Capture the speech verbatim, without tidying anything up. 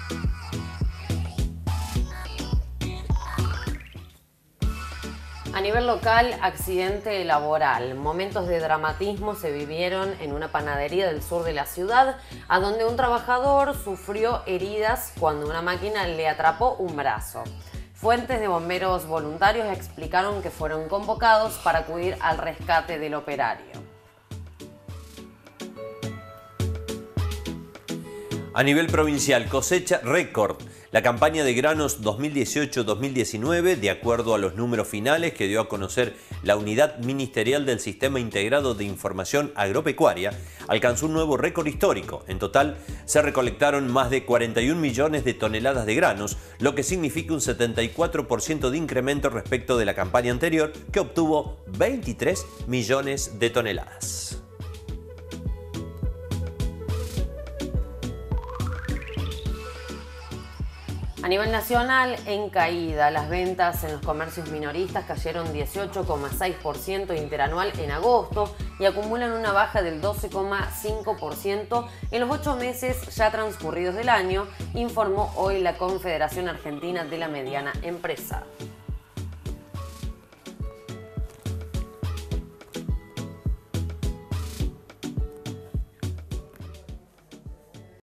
A nivel local, accidente laboral. Momentos de dramatismo se vivieron en una panadería del sur de la ciudad, a donde un trabajador sufrió heridas cuando una máquina le atrapó un brazo. Fuentes de bomberos voluntarios explicaron que fueron convocados para acudir al rescate del operario. A nivel provincial, cosecha récord. La campaña de granos dos mil dieciocho dos mil diecinueve, de acuerdo a los números finales que dio a conocer la Unidad Ministerial del Sistema Integrado de Información Agropecuaria, alcanzó un nuevo récord histórico. En total, se recolectaron más de cuarenta y un millones de toneladas de granos, lo que significa un setenta y cuatro por ciento de incremento respecto de la campaña anterior, que obtuvo veintitrés millones de toneladas. A nivel nacional, en caída, las ventas en los comercios minoristas cayeron dieciocho coma seis por ciento interanual en agosto y acumulan una baja del doce coma cinco por ciento en los ocho meses ya transcurridos del año, informó hoy la Confederación Argentina de la Mediana Empresa.